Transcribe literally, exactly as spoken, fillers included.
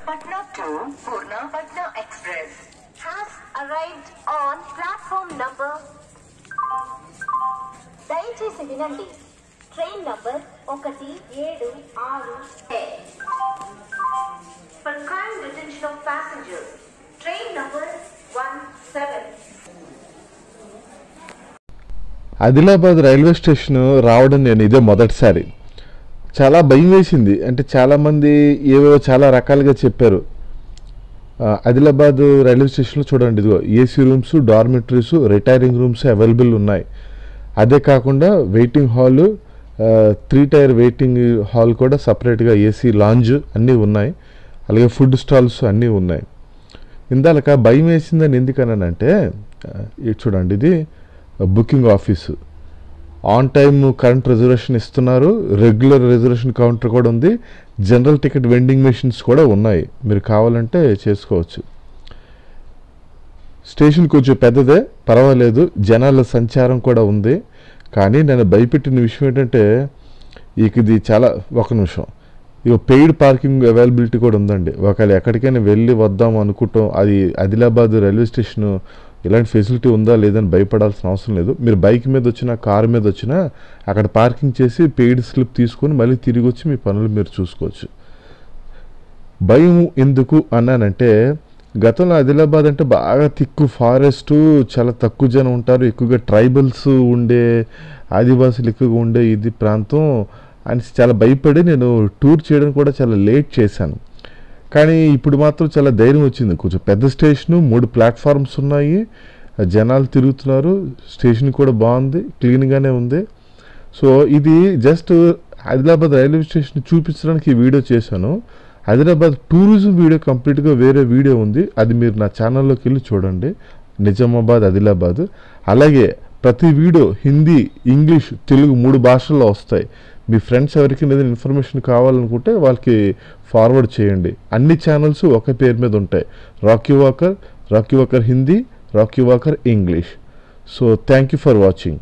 Patna to Purna Patna Express has arrived on platform number. దయచేసి వినండి, train number ఒకటి ఏడు ఆరు. For kind attention of passengers, train number one seven. Adilabad railway station రావడం నేను ఇదే మొదటిసారి. చాలా భయం వేసింది. అంటే చాలామంది ఏవేవో చాలా రకాలుగా చెప్పారు. ఆదిలాబాద్ రైల్వే స్టేషన్లో చూడండి, ఇదిగో AC rooms, dormitories, retiring rooms available ఉన్నాయి. అదే కాకుండా waiting hall, three tier waiting hall కూడా సపరేట్గా ఏసీ లాంజ్ అన్నీ ఉన్నాయి. అలాగే ఫుడ్ స్టాల్స్ అన్నీ ఉన్నాయి. ఇందాక భయం వేసిందని ఎందుకనంటే, ఇది చూడండి, ఇది booking office. On time current reservation ఇస్తున్నారు, రెగ్యులర్ రిజర్వేషన్ కౌంటర్ కూడా ఉంది, జనరల్ టికెట్ వెండింగ్ మెషిన్స్ కూడా ఉన్నాయి. మీరు కావాలంటే చేసుకోవచ్చు. స్టేషన్ కొంచెం పెద్దదే, పర్వాలేదు, జనాల సంచారం కూడా ఉంది. కానీ నేను భయపెట్టిన విషయం ఏంటంటే, ఇది చాలా ఒక నిమిషం ఇక పెయిడ్ పార్కింగ్ అవైలబిలిటీ కూడా ఉందండి. ఒకవేళ ఎక్కడికైనా వెళ్ళి వద్దాం అనుకుంటాం, అది ఆదిలాబాద్ రైల్వే స్టేషను ఇలాంటి ఫెసిలిటీ ఉందా లేదని భయపడాల్సిన అవసరం లేదు. మీరు బైక్ మీద వచ్చినా, కారు మీద వచ్చినా అక్కడ పార్కింగ్ చేసి పెయిడ్ స్లిప్ తీసుకొని మళ్ళీ తిరిగి వచ్చి మీ పనులు మీరు చూసుకోవచ్చు. భయం ఎందుకు అన్నానంటే, గతంలో ఆదిలాబాద్ అంటే బాగా తిక్కు ఫారెస్టు, చాలా తక్కువ జనం ఉంటారు, ఎక్కువగా ట్రైబల్స్ ఉండే, ఆదివాసులు ఎక్కువగా ఉండే ఇది ప్రాంతం అని చాలా భయపడి నేను టూర్ చేయడం కూడా చాలా లేట్ చేశాను. కానీ ఇప్పుడు మాత్రం చాలా ధైర్యం వచ్చింది. కొంచెం పెద్ద స్టేషను, మూడు ప్లాట్ఫామ్స్ ఉన్నాయి, జనాలు తిరుగుతున్నారు, స్టేషన్ కూడా బాగుంది, క్లీన్గానే ఉంది. సో ఇది జస్ట్ ఆదిలాబాద్ రైల్వే స్టేషన్ చూపించడానికి ఈ వీడియో చేశాను. ఆదిలాబాద్ టూరిజం వీడియో కంప్లీట్గా వేరే వీడియో ఉంది, అది మీరు నా ఛానల్లోకి వెళ్ళి చూడండి, నిజామాబాద్ ఆదిలాబాద్. అలాగే ప్రతి వీడియో హిందీ, ఇంగ్లీష్, తెలుగు మూడు భాషల్లో వస్తాయి. మీ ఫ్రెండ్స్ ఎవరికి ఏదైనా ఇన్ఫర్మేషన్ కావాలనుకుంటే వాళ్ళకి ఫార్వర్డ్ చేయండి. అన్ని ఛానల్స్ ఒకే పేరు మీద ఉంటాయి, Rocky Walker, Rocky Walker Hindi, Rocky Walker English. So thank you for watching.